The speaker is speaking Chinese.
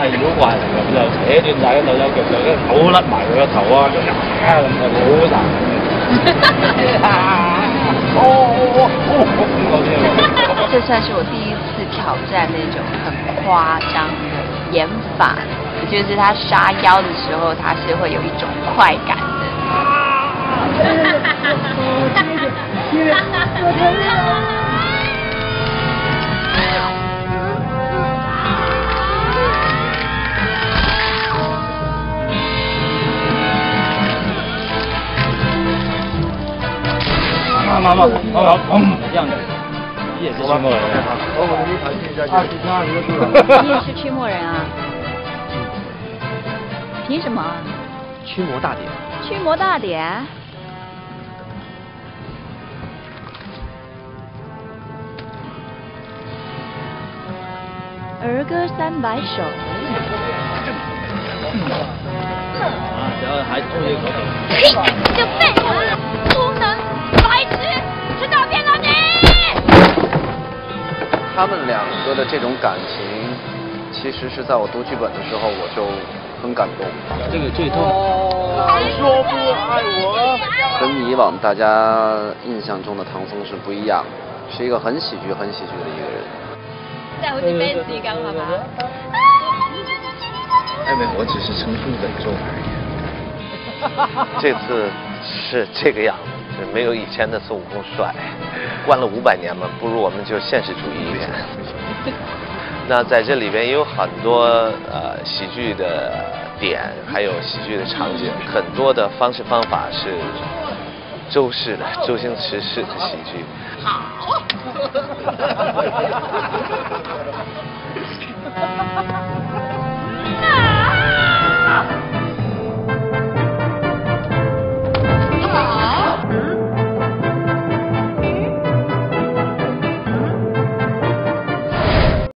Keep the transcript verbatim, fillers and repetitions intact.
係妖怪嚟嘅，就扯斷晒嗰度有腳就一口甩埋佢個頭啊，就呀咁就好難嘅。哦哦哦嗰啲。 这算是我第一次挑战那种很夸张的演法，就是他杀妖的时候，他是会有一种快感的。 慢慢慢，慢慢，砰，这样的。你也是驱魔人啊？我我们谈一下，二十三二十个你也是驱魔人啊？凭什么？ 驱魔大典。 驱魔大典？儿歌三百首。 啊，然后还偷一口口。 嘿，你个废物，不能白痴，知道骗到你。 他们两个的这种感情，其实是在我读剧本的时候我就很感动。 这个最痛。说不爱我。 跟以往大家印象中的唐僧是不一样，是一个很喜剧、很喜剧的一个人。 真係好似 fans 咁係嘛？ 哎没，我只是陈述本周而已。 这次是这个样子，是没有以前的孙悟空帅。关了五百年嘛，不如我们就现实主义一点。那在这里边也有很多呃喜剧的点，还有喜剧的场景，很多的方式方法是周式的、周星驰式的喜剧。好。